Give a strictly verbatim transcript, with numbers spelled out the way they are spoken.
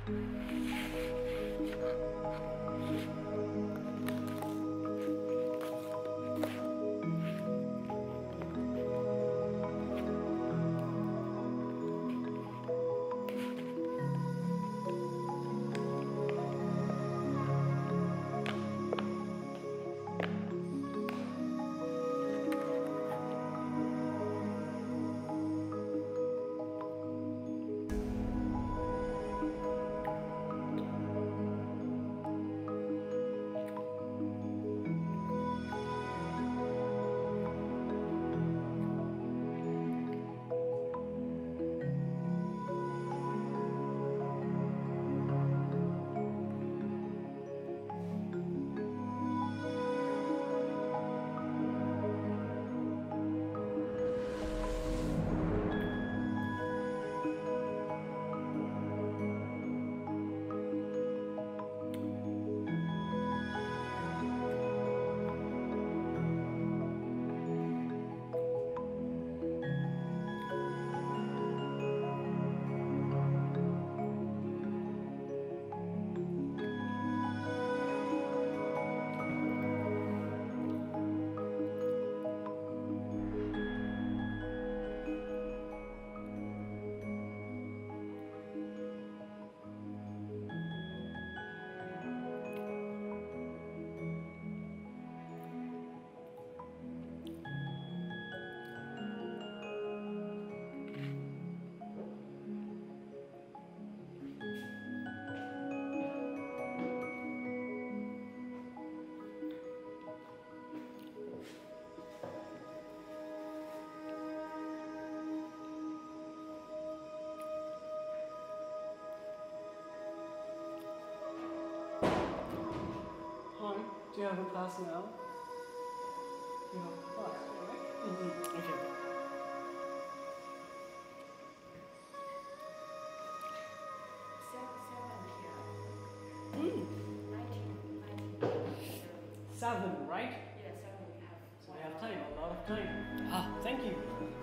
Do you have a class now? You have a class, right? Mm-hmm. Okay. Seven, seven here. Mm. Nineteen, nineteen. Seven, right? Yeah, seven. We have. So we have time, a lot of time. Ah, thank you.